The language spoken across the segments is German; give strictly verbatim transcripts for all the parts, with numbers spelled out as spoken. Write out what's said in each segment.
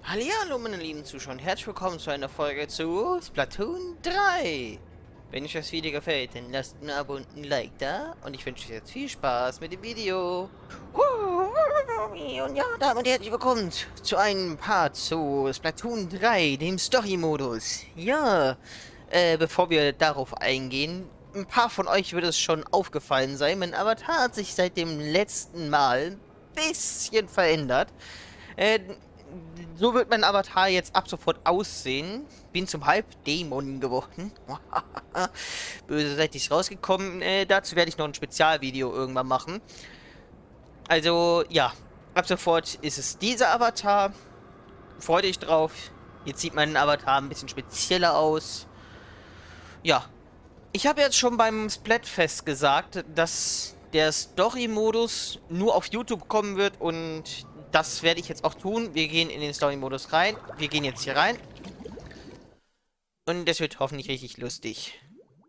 Hallihallo, meine lieben Zuschauer, und herzlich willkommen zu einer Folge zu Splatoon drei. Wenn euch das Video gefällt, dann lasst ein Abo und ein Like da. Und ich wünsche euch jetzt viel Spaß mit dem Video. Und ja, damit herzlich willkommen zu einem Part zu Splatoon drei, dem Story-Modus. Ja, äh, bevor wir darauf eingehen, ein paar von euch wird es schon aufgefallen sein, mein Avatar hat sich seit dem letzten Mal ein bisschen verändert. Äh, so wird mein Avatar jetzt ab sofort aussehen. Bin zum Halbdämon geworden. Böse seid ich rausgekommen. Äh, dazu werde ich noch ein Spezialvideo irgendwann machen. Also, ja. Ab sofort ist es dieser Avatar. Freut euch drauf. Jetzt sieht mein Avatar ein bisschen spezieller aus. Ja. Ich habe jetzt schon beim Splatfest gesagt, dass der Story-Modus nur auf YouTube kommen wird und das werde ich jetzt auch tun. Wir gehen in den Story-Modus rein. Wir gehen jetzt hier rein. Und das wird hoffentlich richtig lustig.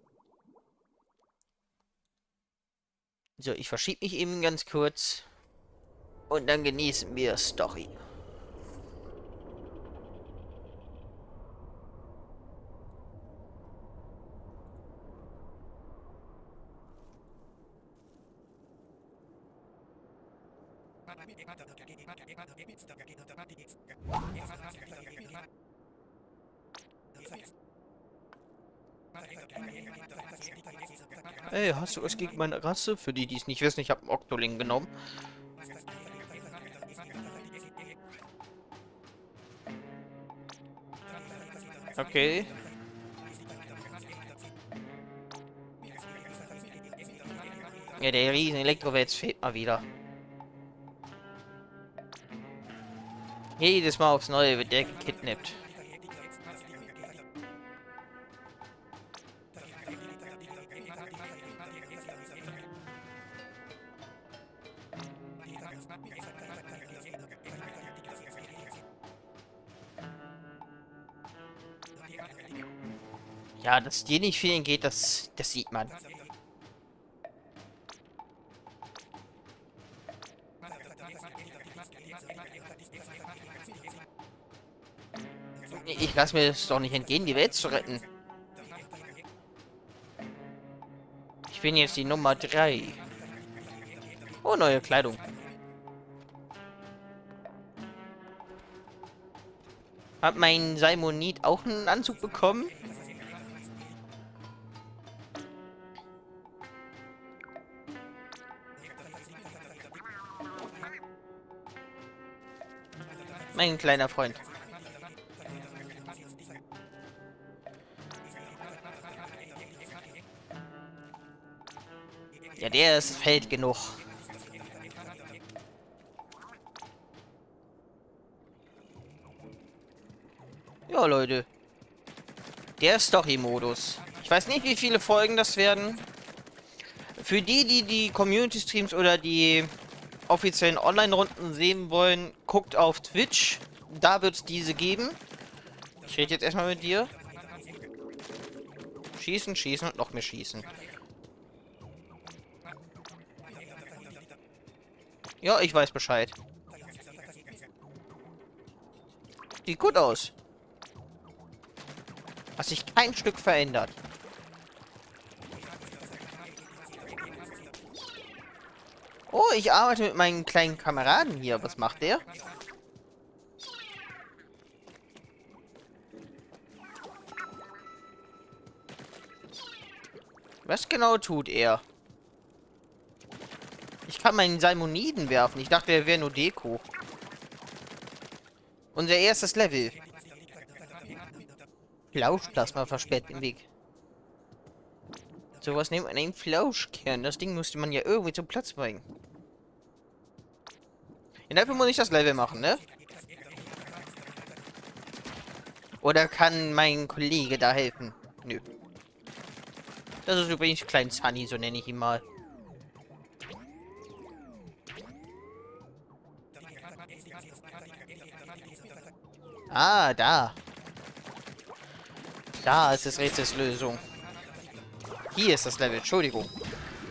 So, ich verschiebe mich eben ganz kurz. Und dann genießen wir Story. Ey, hast du was gegen meine Rasse? Für die, die es nicht wissen, ich habe einen Octoling genommen. Okay. Ja, der riesen Elektrowetz fehlt mal wieder. Jedes Mal aufs Neue wird der gekidnappt. Ja, dass dir nicht vielen geht, das, das sieht man. Ich lasse mir das doch nicht entgehen, die Welt zu retten. Ich bin jetzt die Nummer drei. Oh, neue Kleidung. Hat mein Saimonid auch einen Anzug bekommen? Mein kleiner Freund. Ja, der ist Feld genug. Ja, Leute. Der Story-Modus. Ich weiß nicht, wie viele Folgen das werden. Für die, die die Community-Streams oder die offiziellen Online-Runden sehen wollen, guckt auf Twitch. Da wird es diese geben. Ich rede jetzt erstmal mit dir. Schießen, schießen und noch mehr schießen. Ja, ich weiß Bescheid. Sieht gut aus. Hat sich kein Stück verändert. Oh, ich arbeite mit meinen kleinen Kameraden hier. Was macht der? Was genau tut er? Ich kann meinen Salmoniden werfen. Ich dachte, er wäre nur Deko. Unser erstes Level. Flauschplasma versperrt den Weg. So was nennt man einen Flauschkern. Das Ding musste man ja irgendwie zum Platz bringen. Und dafür muss ich das Level machen, ne? Oder kann mein Kollege da helfen? Nö. Das ist übrigens Klein Sunny, so nenne ich ihn mal. Ah, da. Da ist das Rätselslösung. Hier ist das Level, Entschuldigung.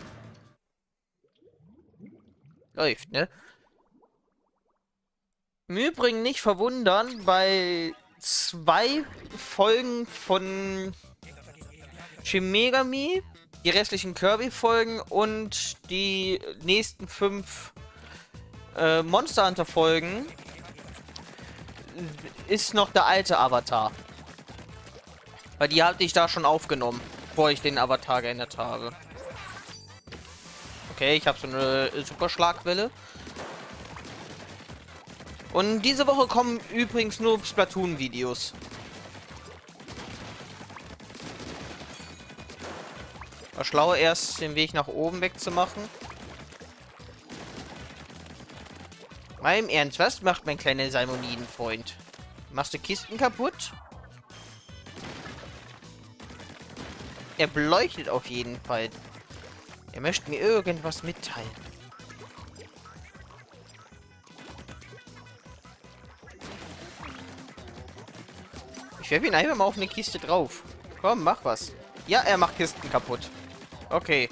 Läuft, ne? Im Übrigen nicht verwundern, bei zwei Folgen von Shin Megami, die restlichen Kirby-Folgen und die nächsten fünf äh, Monster Hunter-Folgen ist noch der alte Avatar. Weil die hatte ich da schon aufgenommen, bevor ich den Avatar geändert habe. Okay, ich habe so eine Superschlagwelle. Und diese Woche kommen übrigens nur Splatoon-Videos. War schlau, erst den Weg nach oben wegzumachen. Mal im Ernst, was macht mein kleiner Salmoniden-Freund? Machst du Kisten kaputt? Er beleuchtet auf jeden Fall. Er möchte mir irgendwas mitteilen. Ich werfe ihn einfach mal auf eine Kiste drauf. Komm, mach was. Ja, er macht Kisten kaputt. Okay.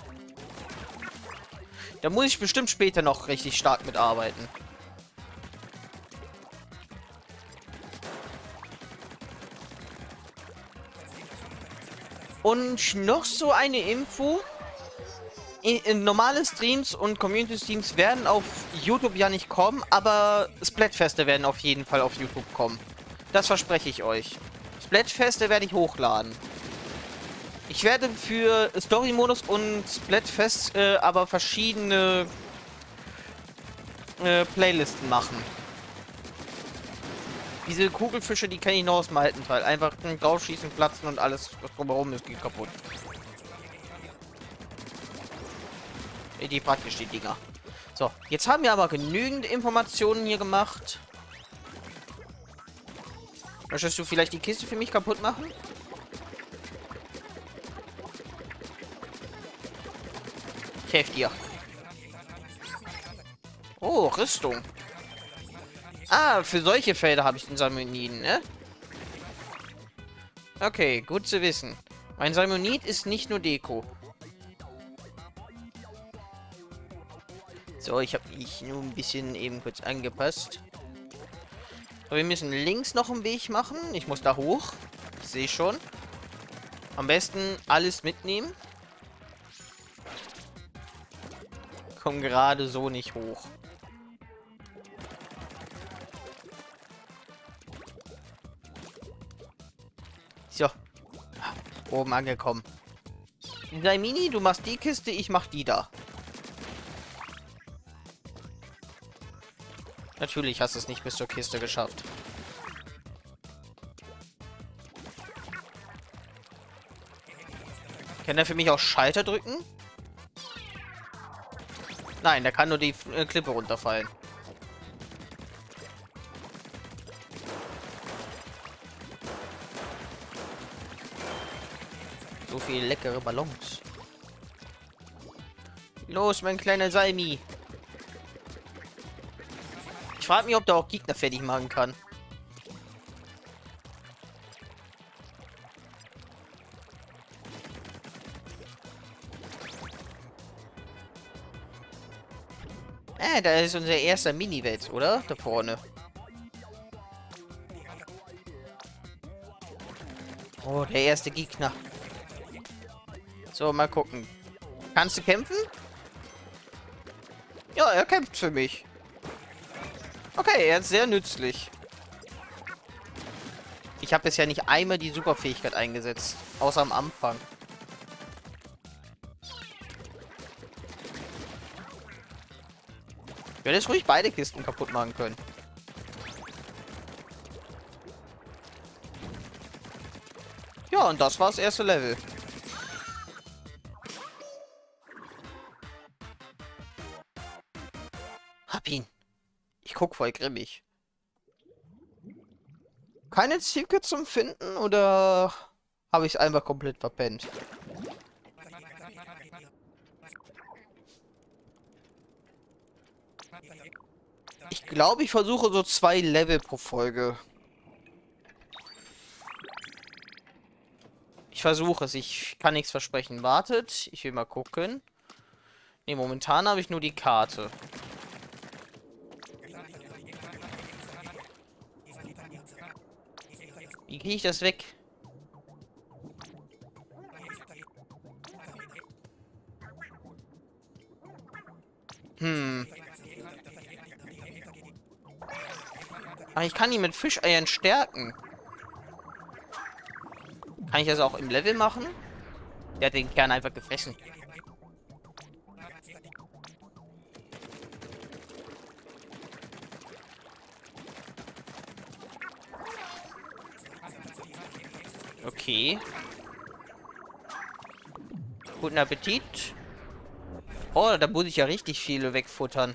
Da muss ich bestimmt später noch richtig stark mitarbeiten. Und noch so eine Info. In, in normale Streams und Community-Streams werden auf YouTube ja nicht kommen, aber Splatfeste werden auf jeden Fall auf YouTube kommen. Das verspreche ich euch. Splatfeste werde ich hochladen. Ich werde für Story-Modus und Splatfest äh, aber verschiedene äh, Playlisten machen. Diese Kugelfische, die kenne ich noch aus dem alten Teil. Einfach draufschießen, platzen und alles, was drumherum ist, geht kaputt. Die praktisch, die Dinger. So, jetzt haben wir aber genügend Informationen hier gemacht. Möchtest du vielleicht die Kiste für mich kaputt machen? Ich helfe dir. Oh, Rüstung. Ah, für solche Felder habe ich den Salmoniden, ne? Okay, gut zu wissen. Mein Salmonid ist nicht nur Deko. So, ich habe mich nur ein bisschen eben kurz angepasst. So, wir müssen links noch einen Weg machen. Ich muss da hoch. Ich sehe schon. Am besten alles mitnehmen. Komm gerade so nicht hoch. So. Oben angekommen. Mini, du machst die Kiste, ich mach die da. Natürlich hast du es nicht bis zur Kiste geschafft. Kann er für mich auch Schalter drücken? Nein, der kann nur die äh, Klippe runterfallen. So viele leckere Ballons. Los, mein kleiner Salmi. Ich frage mich, ob der auch Gegner fertig machen kann. Äh, da ist unser erster Mini-Welt, oder? Da vorne. Oh, der erste Gegner. So, mal gucken. Kannst du kämpfen? Ja, er kämpft für mich. Okay, er ist sehr nützlich. Ich habe bisher nicht einmal die Superfähigkeit eingesetzt. Außer am Anfang. Ich werde jetzt ruhig beide Kisten kaputt machen können. Ja, und das war das erste Level. Hab ihn. Ich guck voll grimmig. Keine Zielke zum Finden oder habe ich es einfach komplett verpennt? Ich glaube, ich versuche so zwei Level pro Folge. Ich versuche es. Ich kann nichts versprechen. Wartet. Ich will mal gucken. Ne, momentan habe ich nur die Karte. Wie kriege ich das weg? Hm. Aber ich kann ihn mit Fischeiern stärken. Kann ich das auch im Level machen? Der hat den Kern einfach gefressen. Okay. Guten Appetit. Oh, da muss ich ja richtig viele wegfuttern.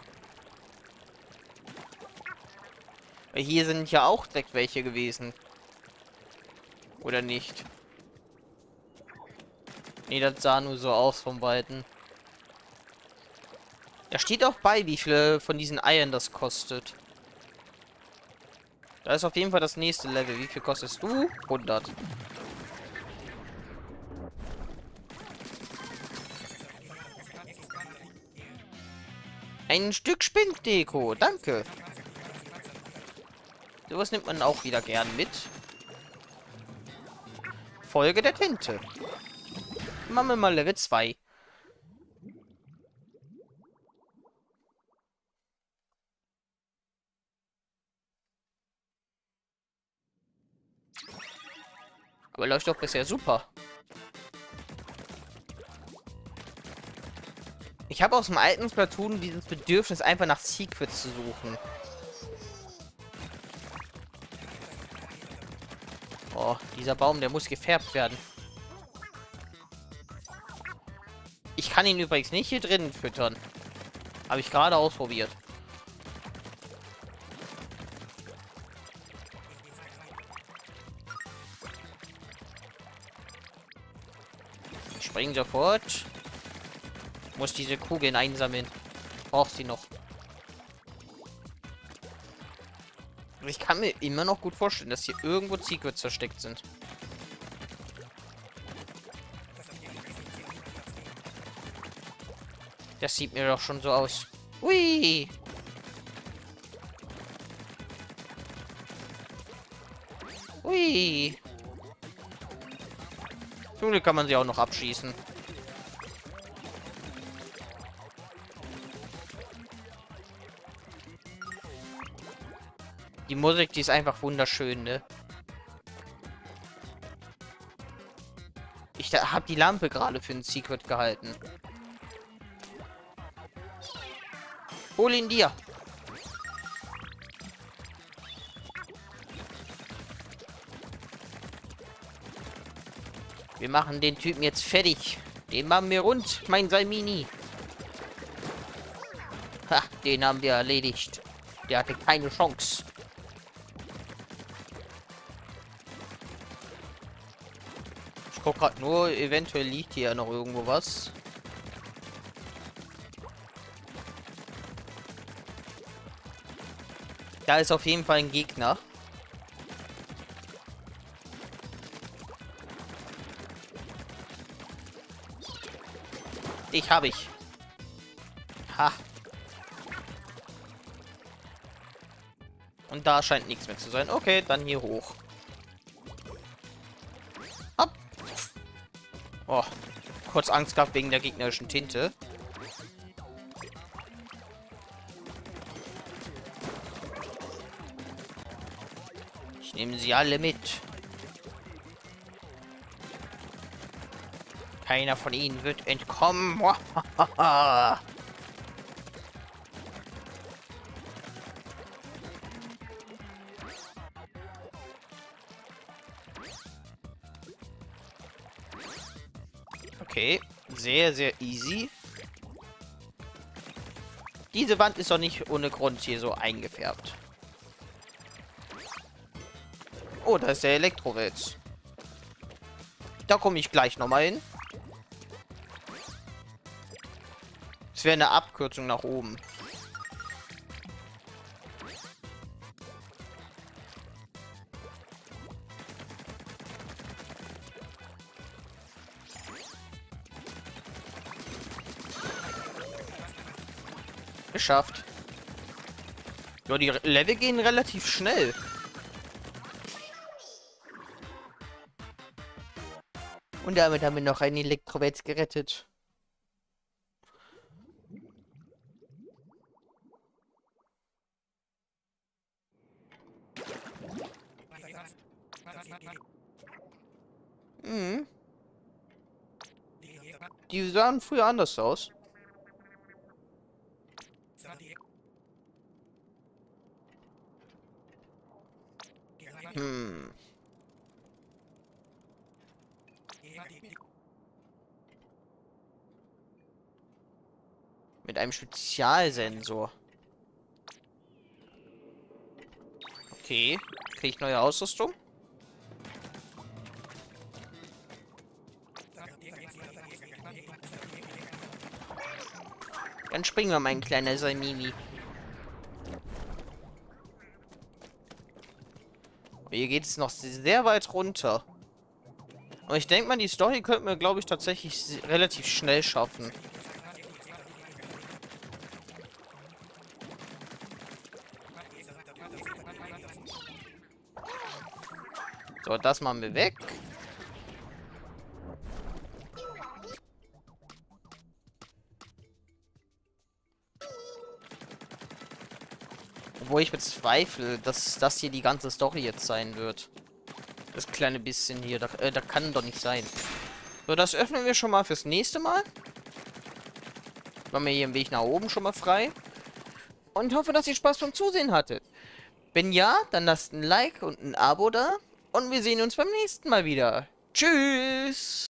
Hier sind ja auch direkt welche gewesen. Oder nicht? Nee, das sah nur so aus vom Weiten. Da steht auch bei, wie viele von diesen Eiern das kostet. Da ist auf jeden Fall das nächste Level. Wie viel kostest du? hundert. Ein Stück Spinndeko. Danke. Sowas nimmt man auch wieder gern mit. Folge der Tinte. Machen wir mal Level zwei. Aber läuft doch bisher super. Ich habe aus dem alten Splatoon dieses Bedürfnis, einfach nach Secrets zu suchen. Oh, dieser Baum, der muss gefärbt werden. Ich kann ihn übrigens nicht hier drinnen füttern. Habe ich gerade ausprobiert. Ich springe sofort. Muss diese Kugeln einsammeln. Braucht sie noch. Ich kann mir immer noch gut vorstellen, dass hier irgendwo Secrets versteckt sind. Das sieht mir doch schon so aus. Hui! Hui! Zum Glück kann man sie auch noch abschießen. Die Musik, die ist einfach wunderschön, ne? Ich habe die Lampe gerade für ein Secret gehalten. Hol ihn dir. Wir machen den Typen jetzt fertig. Den machen wir rund, mein Salmini. Ha, den haben wir erledigt. Der hatte keine Chance. Ich guck grad nur, eventuell liegt hier noch irgendwo was. Da ist auf jeden Fall ein Gegner. Ich habe ich. Ha. Und da scheint nichts mehr zu sein. Okay, dann hier hoch. Hopp. Oh. Kurz Angst gehabt wegen der gegnerischen Tinte. Ich nehme sie alle mit. Keiner von ihnen wird entkommen. Okay, sehr, sehr easy. Diese Wand ist doch nicht ohne Grund hier so eingefärbt. Oh, da ist der Elektrowitz. Da komme ich gleich nochmal hin. Es wäre eine Abkürzung nach oben. Geschafft. Ja, die Level gehen relativ schnell. Und damit haben wir noch einen Elektrowetz gerettet. Mhm. Die sahen früher anders aus. Hm. Mit einem Spezialsensor. Okay. Kriege ich neue Ausrüstung? Dann springen wir, mein kleiner Salmimi. Hier geht es noch sehr weit runter. Und ich denke mal, die Story könnten wir, glaube ich, tatsächlich relativ schnell schaffen. So, das machen wir weg. Obwohl ich bezweifle, dass das hier die ganze Story jetzt sein wird. Das kleine bisschen hier, da, äh, da kann doch nicht sein. So, das öffnen wir schon mal fürs nächste Mal. Machen wir hier einen Weg nach oben schon mal frei. Und hoffe, dass ihr Spaß beim Zusehen hattet. Wenn ja, dann lasst ein Like und ein Abo da. Und wir sehen uns beim nächsten Mal wieder. Tschüss!